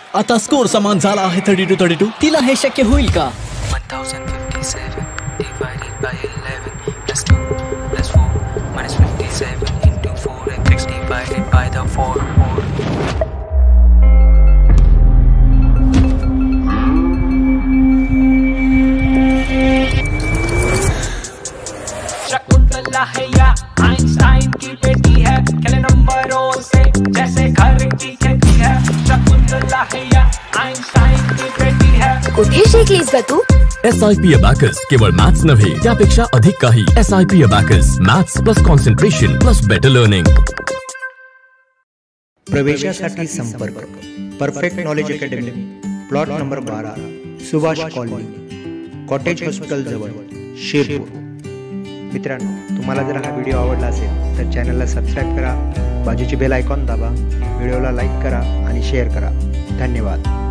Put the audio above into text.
आता स्कोर समान झाला आहे 32-32. तिला हे शक्य होईल का? 1057 divided by 11 plus 2 plus 4 minus 57 into 4x divided by the 4. Shakuntala है या आइंस्टाइन की बेटी है, खेले नंबरों से जैसे घर की खेती है। शकुंतला है या आइंस्टाइन की बेटी है। कुठे शिकलीस ग तू? SIP Abacus केवळ मॅथ्स नव्हे त्यापेक्षा अधिक काही. SIP Abacus maths plus concentration plus better learning. प्रवेशासाठी संपर्क perfect knowledge academy, plot number 12, Subhash colony, cottage hospital जवळ, शिरपूर. मित्रांनो, तुम्हाला जर हा व्हिडिओ आवडला असेल तर चॅनलला सबस्क्राईब करा, बाजूची बेल आयकॉन दाबा, व्हिडिओला लाईक करा आणि शेअर करा. धन्यवाद.